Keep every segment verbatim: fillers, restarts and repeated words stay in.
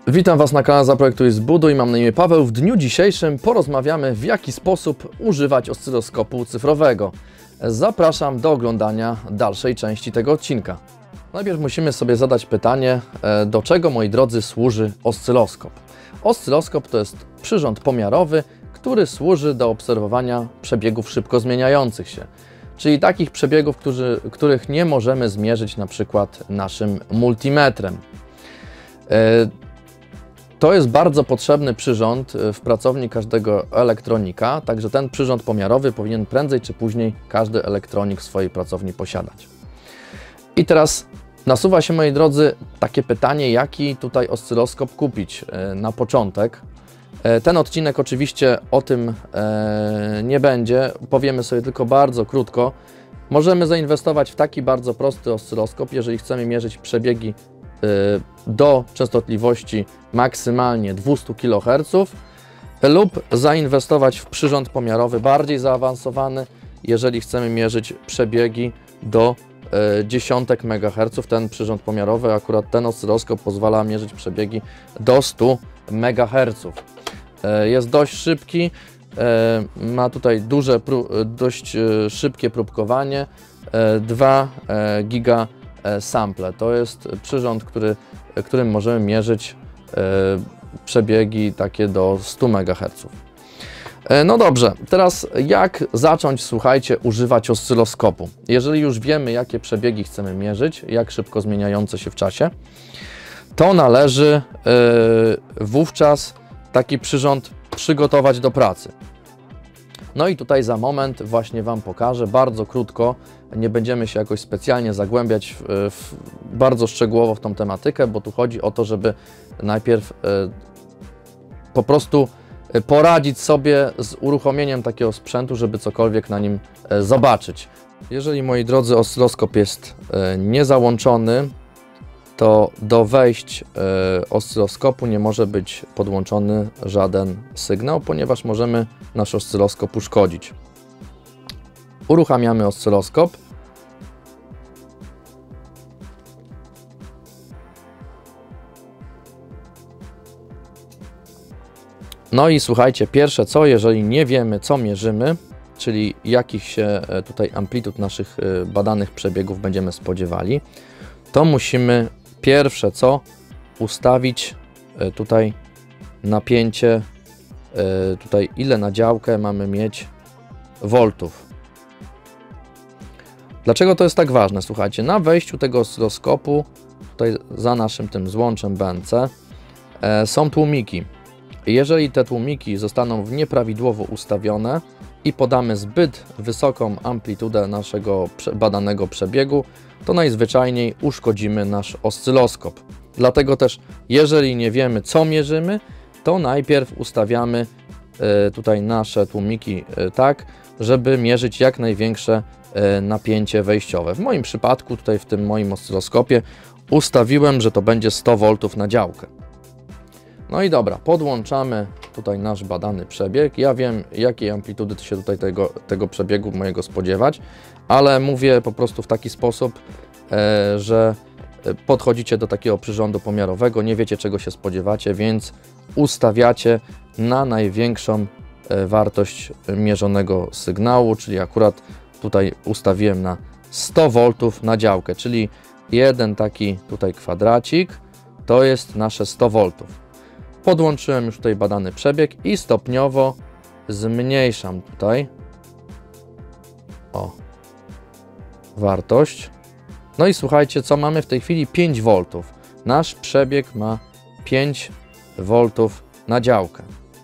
Witam Was na kanale Zaprojektuj Zbuduj, mam na imię Paweł. W dniu dzisiejszym porozmawiamy, w jaki sposób używać oscyloskopu cyfrowego. Zapraszam do oglądania dalszej części tego odcinka. Najpierw musimy sobie zadać pytanie, do czego, moi drodzy, służy oscyloskop. Oscyloskop to jest przyrząd pomiarowy, który służy do obserwowania przebiegów szybko zmieniających się, czyli takich przebiegów, którzy, których nie możemy zmierzyć na przykład naszym multimetrem. To jest bardzo potrzebny przyrząd w pracowni każdego elektronika, także ten przyrząd pomiarowy powinien prędzej czy później każdy elektronik w swojej pracowni posiadać. I teraz nasuwa się, moi drodzy, takie pytanie, jaki tutaj oscyloskop kupić na początek. Ten odcinek oczywiście o tym nie będzie, powiemy sobie tylko bardzo krótko. Możemy zainwestować w taki bardzo prosty oscyloskop, jeżeli chcemy mierzyć przebiegi do częstotliwości maksymalnie dwieście kiloherców lub zainwestować w przyrząd pomiarowy bardziej zaawansowany, jeżeli chcemy mierzyć przebiegi do dziesiątek megaherców. Ten przyrząd pomiarowy, akurat ten oscyloskop, pozwala mierzyć przebiegi do stu megaherców. Jest dość szybki, ma tutaj duże, dość szybkie próbkowanie, dwa giga sample. To jest przyrząd, który, którym możemy mierzyć e, przebiegi takie do stu megaherców. E, no dobrze, teraz jak zacząć, słuchajcie, używać oscyloskopu? Jeżeli już wiemy, jakie przebiegi chcemy mierzyć, jak szybko zmieniające się w czasie, to należy e, wówczas taki przyrząd przygotować do pracy. No i tutaj za moment właśnie Wam pokażę, bardzo krótko, nie będziemy się jakoś specjalnie zagłębiać w, w, bardzo szczegółowo w tą tematykę, bo tu chodzi o to, żeby najpierw e, po prostu poradzić sobie z uruchomieniem takiego sprzętu, żeby cokolwiek na nim e, zobaczyć. Jeżeli, moi drodzy, oscyloskop jest e, niezałączony, to do wejść e, oscyloskopu nie może być podłączony żaden sygnał, ponieważ możemy nasz oscyloskop uszkodzić. Uruchamiamy oscyloskop. No i słuchajcie, pierwsze co, jeżeli nie wiemy, co mierzymy, czyli jakich się tutaj amplitud naszych badanych przebiegów będziemy spodziewali, to musimy pierwsze co ustawić tutaj napięcie, tutaj ile na działkę mamy mieć voltów. Dlaczego to jest tak ważne? Słuchajcie, na wejściu tego oscyloskopu, tutaj za naszym tym złączem B N C, są tłumiki. Jeżeli te tłumiki zostaną nieprawidłowo ustawione i podamy zbyt wysoką amplitudę naszego badanego przebiegu, to najzwyczajniej uszkodzimy nasz oscyloskop. Dlatego też, jeżeli nie wiemy, co mierzymy, to najpierw ustawiamy tutaj nasze tłumiki tak, żeby mierzyć jak największe napięcie wejściowe. W moim przypadku, tutaj w tym moim oscyloskopie, ustawiłem, że to będzie sto woltów na działkę. No i dobra, podłączamy tutaj nasz badany przebieg. Ja wiem, jakiej amplitudy się tutaj tego, tego przebiegu mojego spodziewać, ale mówię po prostu w taki sposób, e, że podchodzicie do takiego przyrządu pomiarowego, nie wiecie, czego się spodziewacie, więc ustawiacie na największą e, wartość mierzonego sygnału, czyli akurat tutaj ustawiłem na sto woltów na działkę, czyli jeden taki tutaj kwadracik to jest nasze sto woltów. Podłączyłem już tutaj badany przebieg i stopniowo zmniejszam tutaj o wartość. No i słuchajcie, co mamy w tej chwili? pięć woltów. Nasz przebieg ma pięć woltów na działkę.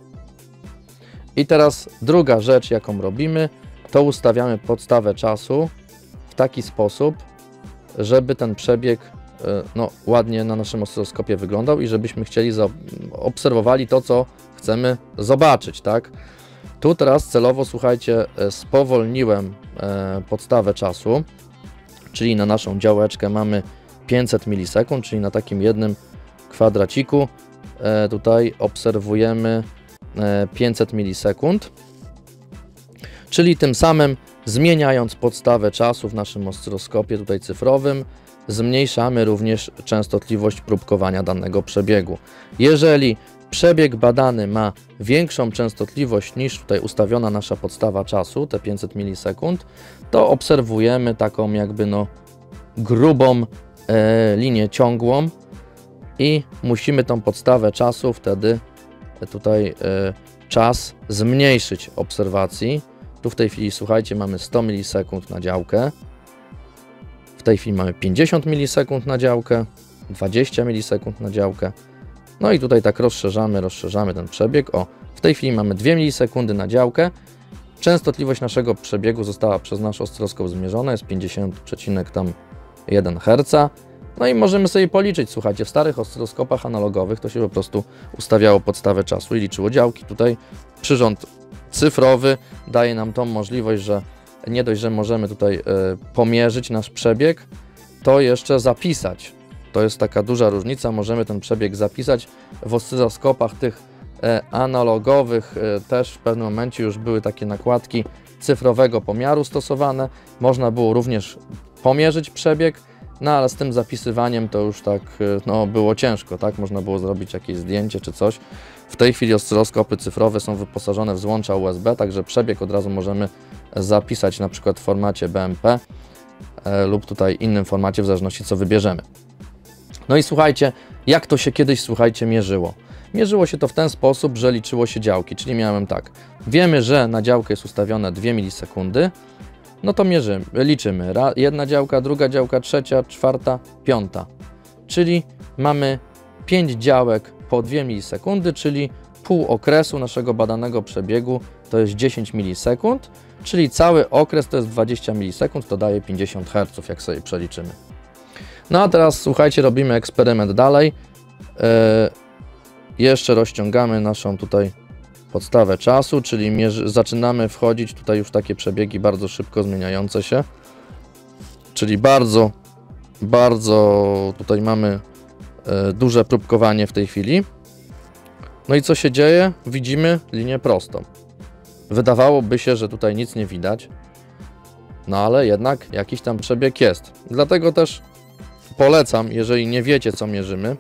I teraz druga rzecz, jaką robimy, to ustawiamy podstawę czasu w taki sposób, żeby ten przebieg no, ładnie na naszym oscyloskopie wyglądał i żebyśmy chcieli obserwowali to, co chcemy zobaczyć, tak? Tu teraz celowo, słuchajcie, spowolniłem podstawę czasu, czyli na naszą działeczkę mamy pięćset milisekund, czyli na takim jednym kwadraciku tutaj obserwujemy pięćset milisekund, czyli tym samym zmieniając podstawę czasu w naszym oscyloskopie tutaj cyfrowym, zmniejszamy również częstotliwość próbkowania danego przebiegu. Jeżeli przebieg badany ma większą częstotliwość niż tutaj ustawiona nasza podstawa czasu, te pięćset milisekund, to obserwujemy taką jakby no grubą e, linię ciągłą i musimy tą podstawę czasu wtedy tutaj e, czas zmniejszyć obserwacji. Tu w tej chwili, słuchajcie, mamy sto milisekund na działkę. W tej chwili mamy pięćdziesiąt milisekund na działkę, dwadzieścia milisekund na działkę. No i tutaj tak rozszerzamy, rozszerzamy ten przebieg. O, w tej chwili mamy dwie milisekundy na działkę. Częstotliwość naszego przebiegu została przez nasz oscyloskop zmierzona, jest pięćdziesiąt przecinek jeden herca. No i możemy sobie policzyć, słuchajcie, w starych oscyloskopach analogowych to się po prostu ustawiało podstawę czasu i liczyło działki. Tutaj przyrząd cyfrowy daje nam tą możliwość, że nie dość, że możemy tutaj y, pomierzyć nasz przebieg, to jeszcze zapisać. To jest taka duża różnica, możemy ten przebieg zapisać. W oscyloskopach tych e, analogowych e, też w pewnym momencie już były takie nakładki cyfrowego pomiaru stosowane. Można było również pomierzyć przebieg, no ale z tym zapisywaniem to już tak e, no, było ciężko, tak? Można było zrobić jakieś zdjęcie czy coś. W tej chwili oscyloskopy cyfrowe są wyposażone w złącza U S B, także przebieg od razu możemy zapisać na przykład w formacie B M P e, lub tutaj innym formacie, w zależności co wybierzemy. No i słuchajcie, jak to się kiedyś, słuchajcie, mierzyło? Mierzyło się to w ten sposób, że liczyło się działki, czyli miałem tak, wiemy, że na działkę jest ustawione dwie milisekundy, no to mierzymy, liczymy, jedna działka, druga działka, trzecia, czwarta, piąta, czyli mamy pięć działek po dwie milisekundy, czyli pół okresu naszego badanego przebiegu to jest dziesięć milisekund, czyli cały okres to jest dwadzieścia milisekund, to daje pięćdziesiąt herców, jak sobie przeliczymy. No a teraz słuchajcie, robimy eksperyment dalej. Yy, jeszcze rozciągamy naszą tutaj podstawę czasu, czyli mierzy, zaczynamy wchodzić tutaj już takie przebiegi bardzo szybko zmieniające się. Czyli bardzo, bardzo tutaj mamy yy, duże próbkowanie w tej chwili. No i co się dzieje? Widzimy linię prostą. Wydawałoby się, że tutaj nic nie widać, no ale jednak jakiś tam przebieg jest. Dlatego też polecam, jeżeli nie wiecie, co mierzymy,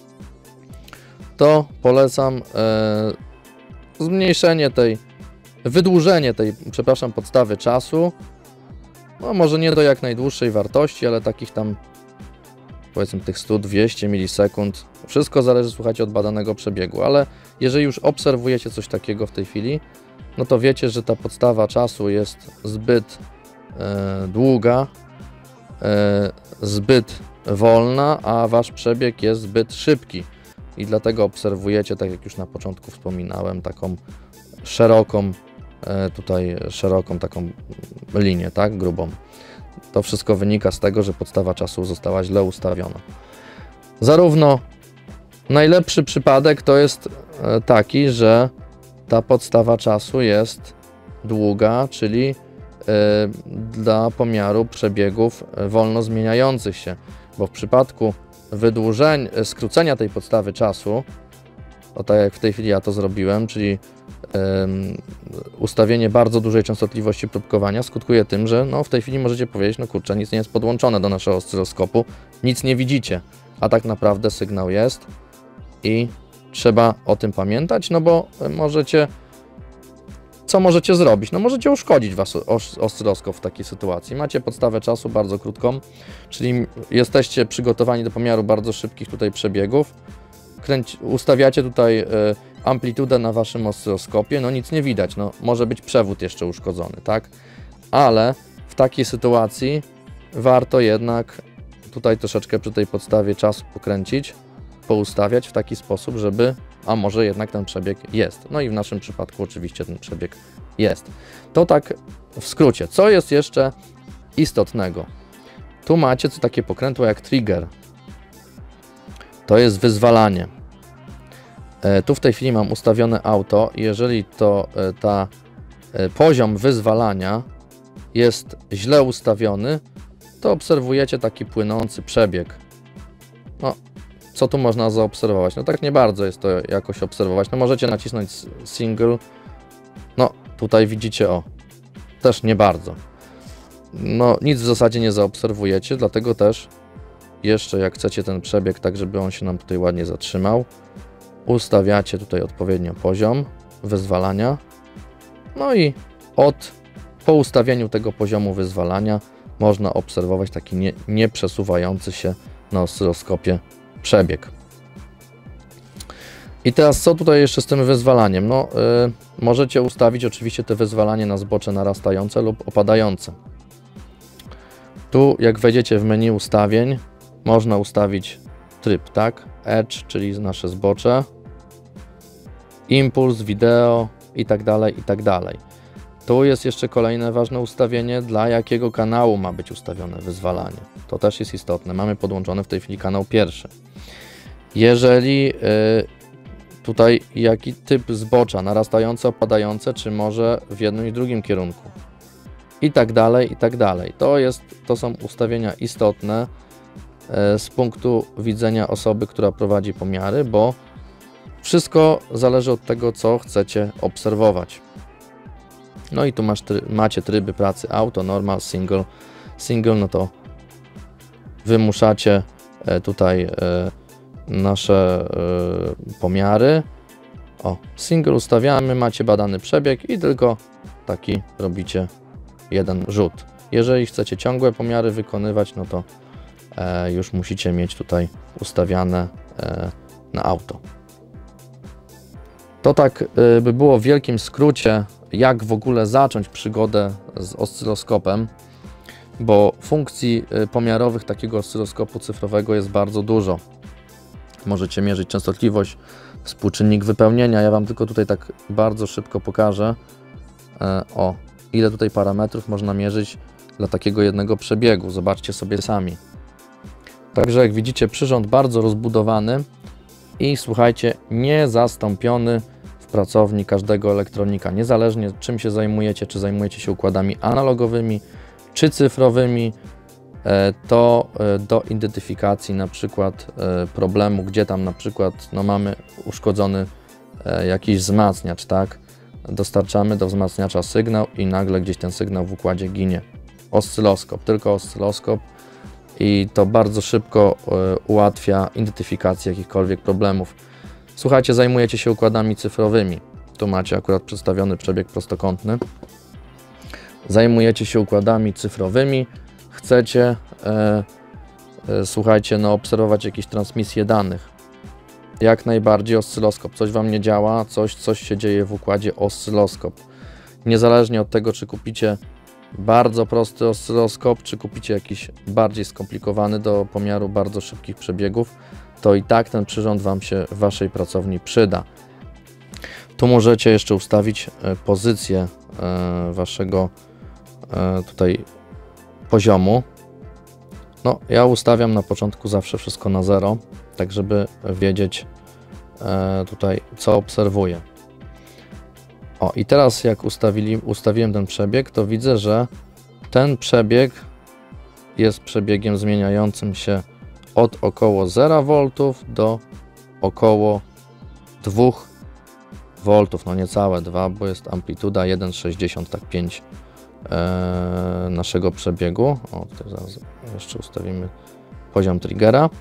to polecam e, zmniejszenie tej, wydłużenie tej, przepraszam, podstawy czasu. No może nie do jak najdłuższej wartości, ale takich tam, powiedzmy, tych sto do dwustu milisekund. Wszystko zależy, słuchajcie, od badanego przebiegu, ale jeżeli już obserwujecie coś takiego w tej chwili, no to wiecie, że ta podstawa czasu jest zbyt e, długa, e, zbyt wolna, a wasz przebieg jest zbyt szybki i dlatego obserwujecie, tak jak już na początku wspominałem, taką szeroką, tutaj szeroką taką linię, tak, grubą. To wszystko wynika z tego, że podstawa czasu została źle ustawiona. Zarówno najlepszy przypadek to jest taki, że ta podstawa czasu jest długa, czyli dla pomiaru przebiegów wolno zmieniających się, bo w przypadku wydłużenia, skrócenia tej podstawy czasu, o tak jak w tej chwili ja to zrobiłem, czyli um, ustawienie bardzo dużej częstotliwości próbkowania skutkuje tym, że no, w tej chwili możecie powiedzieć, no kurczę, nic nie jest podłączone do naszego oscyloskopu, nic nie widzicie, a tak naprawdę sygnał jest i trzeba o tym pamiętać, no bo możecie, co możecie zrobić? No możecie uszkodzić wasz oscyloskop w takiej sytuacji. Macie podstawę czasu bardzo krótką, czyli jesteście przygotowani do pomiaru bardzo szybkich tutaj przebiegów. Kręci, ustawiacie tutaj y, amplitudę na waszym oscyloskopie, no nic nie widać, no może być przewód jeszcze uszkodzony, tak? Ale w takiej sytuacji warto jednak tutaj troszeczkę przy tej podstawie czasu pokręcić, poustawiać w taki sposób, żeby, a może jednak ten przebieg jest. No i w naszym przypadku oczywiście ten przebieg jest. To tak w skrócie. Co jest jeszcze istotnego? Tu macie co takie pokrętło jak trigger. To jest wyzwalanie. E, tu w tej chwili mam ustawione auto. Jeżeli to e, ta e, poziom wyzwalania jest źle ustawiony, to obserwujecie taki płynący przebieg. No, co tu można zaobserwować? No tak nie bardzo jest to jakoś obserwować. No możecie nacisnąć single. No tutaj widzicie, o, też nie bardzo. no, nic w zasadzie nie zaobserwujecie, dlatego też jeszcze jak chcecie ten przebieg, tak żeby on się nam tutaj ładnie zatrzymał, ustawiacie tutaj odpowiednio poziom wyzwalania. No i od, po ustawieniu tego poziomu wyzwalania można obserwować taki nie, nieprzesuwający się na oscyloskopie przebieg. I teraz co tutaj jeszcze z tym wyzwalaniem? No, yy, możecie ustawić oczywiście te wyzwalanie na zbocze narastające lub opadające. Tu jak wejdziecie w menu ustawień, można ustawić tryb, tak? Edge, czyli nasze zbocze, impuls, wideo i tak dalej, i tak dalej. Tu jest jeszcze kolejne ważne ustawienie, dla jakiego kanału ma być ustawione wyzwalanie. To też jest istotne. Mamy podłączony w tej chwili kanał pierwszy. Jeżeli yy, tutaj jaki typ zbocza, narastające, opadające, czy może w jednym i drugim kierunku. I tak dalej, i tak dalej. To jest, to są ustawienia istotne yy, z punktu widzenia osoby, która prowadzi pomiary, bo wszystko zależy od tego, co chcecie obserwować. No i tu masz, macie tryby pracy auto, normal, single. Single, no to wymuszacie tutaj nasze pomiary. O, single ustawiamy, macie badany przebieg i tylko taki robicie jeden rzut. Jeżeli chcecie ciągłe pomiary wykonywać, no to już musicie mieć tutaj ustawiane na auto. To tak by było w wielkim skrócie, jak w ogóle zacząć przygodę z oscyloskopem, bo funkcji pomiarowych takiego oscyloskopu cyfrowego jest bardzo dużo. Możecie mierzyć częstotliwość, współczynnik wypełnienia. Ja Wam tylko tutaj tak bardzo szybko pokażę, o ile tutaj parametrów można mierzyć dla takiego jednego przebiegu. Zobaczcie sobie sami. Także jak widzicie, przyrząd bardzo rozbudowany i słuchajcie, niezastąpiony w pracowni każdego elektronika. Niezależnie czym się zajmujecie, czy zajmujecie się układami analogowymi, czy cyfrowymi, to do identyfikacji na przykład problemu, gdzie tam na przykład no, mamy uszkodzony jakiś wzmacniacz, tak? Dostarczamy do wzmacniacza sygnał i nagle gdzieś ten sygnał w układzie ginie. Oscyloskop, tylko oscyloskop. I to bardzo szybko y, ułatwia identyfikację jakichkolwiek problemów. Słuchajcie, zajmujecie się układami cyfrowymi. Tu macie akurat przedstawiony przebieg prostokątny. Zajmujecie się układami cyfrowymi. Chcecie, y, y, słuchajcie, no, obserwować jakieś transmisje danych. Jak najbardziej oscyloskop. Coś Wam nie działa, coś, coś się dzieje w układzie oscyloskop. Niezależnie od tego, czy kupicie bardzo prosty oscyloskop, czy kupicie jakiś bardziej skomplikowany do pomiaru bardzo szybkich przebiegów, to i tak ten przyrząd Wam się w Waszej pracowni przyda. Tu możecie jeszcze ustawić pozycję Waszego tutaj poziomu. No, ja ustawiam na początku zawsze wszystko na zero, tak żeby wiedzieć tutaj, co obserwuję. O, i teraz jak ustawili, ustawiłem ten przebieg, to widzę, że ten przebieg jest przebiegiem zmieniającym się od około zera woltów do około dwóch woltów, no niecałe dwa, bo jest amplituda jeden przecinek sześćdziesiąt pięć e, naszego przebiegu. O, tutaj zaraz jeszcze ustawimy poziom triggera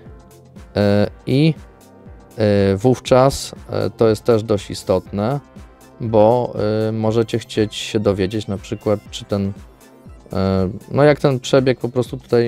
e, i e, wówczas e, to jest też dość istotne, bo y, możecie chcieć się dowiedzieć na przykład, czy ten, y, no jak ten przebieg po prostu tutaj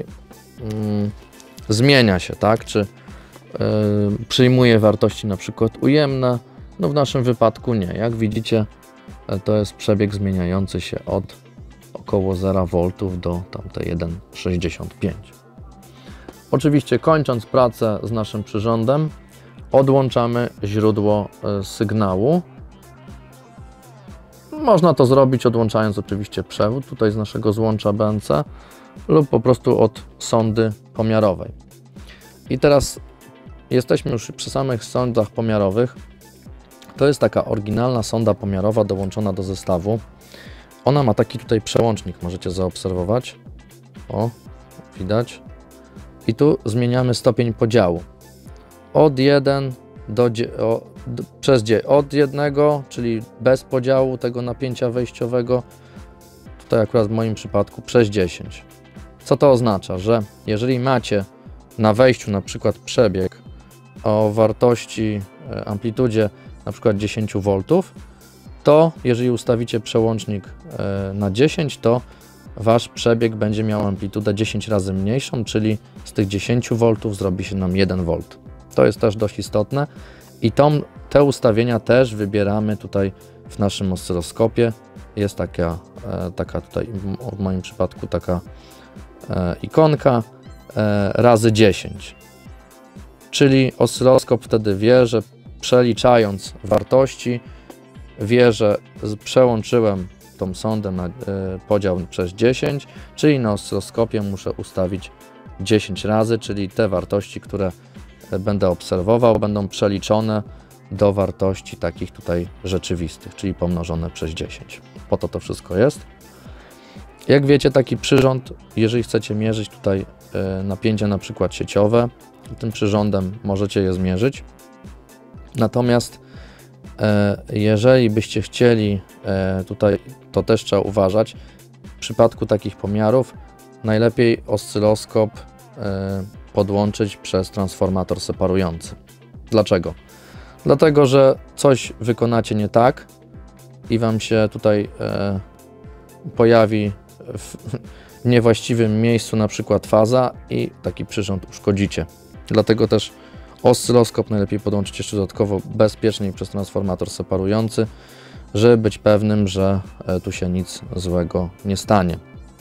y, zmienia się, tak, czy y, przyjmuje wartości na przykład ujemne, no w naszym wypadku nie. Jak widzicie, to jest przebieg zmieniający się od około zera woltów do tamte jeden przecinek sześćdziesiąt pięć. Oczywiście kończąc pracę z naszym przyrządem, odłączamy źródło y, sygnału. Można to zrobić odłączając oczywiście przewód tutaj z naszego złącza B N C lub po prostu od sondy pomiarowej. I teraz jesteśmy już przy samych sondach pomiarowych. To jest taka oryginalna sonda pomiarowa dołączona do zestawu. Ona ma taki tutaj przełącznik, możecie zaobserwować. O, widać. I tu zmieniamy stopień podziału. Od jeden do, o, do przez od jednego, czyli bez podziału tego napięcia wejściowego. tutaj akurat w moim przypadku przez dziesięć. Co to oznacza? Że jeżeli macie na wejściu na przykład przebieg o wartości, amplitudzie na przykład dziesięć woltów, to jeżeli ustawicie przełącznik na dziesięć, to Wasz przebieg będzie miał amplitudę dziesięć razy mniejszą, czyli z tych dziesięć woltów zrobi się nam jeden wolt. To jest też dość istotne i tą, te ustawienia też wybieramy tutaj w naszym oscyloskopie. Jest taka, taka tutaj w moim przypadku taka ikonka razy dziesięć. Czyli oscyloskop wtedy wie, że przeliczając wartości, wie, że przełączyłem tą sondę na y, podział przez dziesięć, czyli na oscyloskopie muszę ustawić dziesięć razy, czyli te wartości, które będę obserwował, będą przeliczone do wartości takich tutaj rzeczywistych, czyli pomnożone przez dziesięć. Po to to wszystko jest. Jak wiecie, taki przyrząd, jeżeli chcecie mierzyć tutaj y, napięcia na przykład sieciowe, tym przyrządem możecie je zmierzyć. Natomiast jeżeli byście chcieli, tutaj to też trzeba uważać, w przypadku takich pomiarów najlepiej oscyloskop podłączyć przez transformator separujący. Dlaczego? Dlatego, że coś wykonacie nie tak i Wam się tutaj pojawi w niewłaściwym miejscu na przykład faza i taki przyrząd uszkodzicie. Dlatego też oscyloskop najlepiej podłączyć jeszcze dodatkowo bezpieczniej przez transformator separujący, żeby być pewnym, że tu się nic złego nie stanie.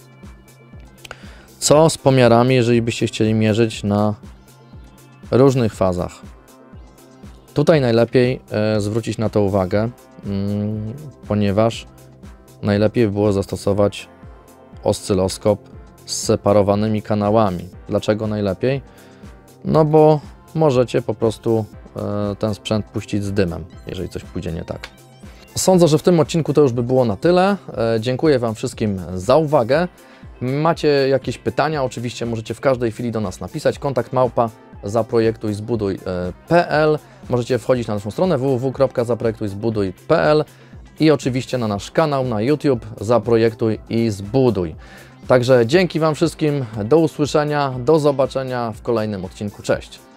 Co z pomiarami, jeżeli byście chcieli mierzyć na różnych fazach? Tutaj najlepiej zwrócić na to uwagę, ponieważ najlepiej by było zastosować oscyloskop z separowanymi kanałami. Dlaczego najlepiej? No bo możecie po prostu ten sprzęt puścić z dymem, jeżeli coś pójdzie nie tak. Sądzę, że w tym odcinku to już by było na tyle. Dziękuję Wam wszystkim za uwagę. Macie jakieś pytania? Oczywiście możecie w każdej chwili do nas napisać. Kontakt małpa zaprojektujzbuduj kropka p l. Możecie wchodzić na naszą stronę w w w kropka zaprojektujzbuduj kropka p l i oczywiście na nasz kanał na YouTube Zaprojektuj i Zbuduj. Także dzięki Wam wszystkim, do usłyszenia, do zobaczenia w kolejnym odcinku. Cześć!